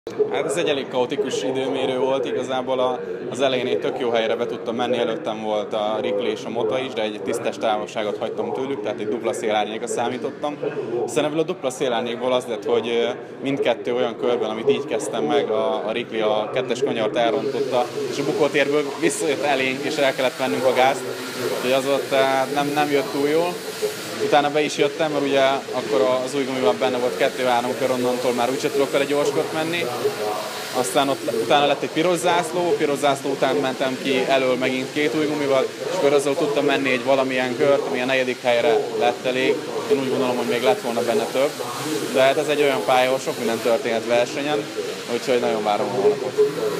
Hát ez egy elég kaotikus időmérő volt, igazából az elején tök jó helyre be tudtam menni, előttem volt a Rikli és a Mota is, de egy tisztes távolságot hagytam tőlük, tehát egy dupla szélárnyékra számítottam. Aztán ebből a dupla szélárnyékból az lett, hogy mindkettő olyan körben, amit így kezdtem meg, a Rikli a kettes kanyart elrontotta, és a bukótérből visszajött elénk, és el kellett vennünk a gázt, úgyhogy az ott nem jött túl jól. Utána be is jöttem, mert ugye akkor az új gumiban benne volt 2-3 kör, onnantól már úgyse tudok vele gyorskot menni. Aztán utána lett egy piros zászló után mentem ki elől megint 2 új gumival, és akkor azzal tudtam menni egy valamilyen kört, ami a 4. helyre lett elég. Én úgy gondolom, hogy még lett volna benne több. De hát ez egy olyan pálya, ahol sok minden történhet versenyen, úgyhogy nagyon várom a holnapot.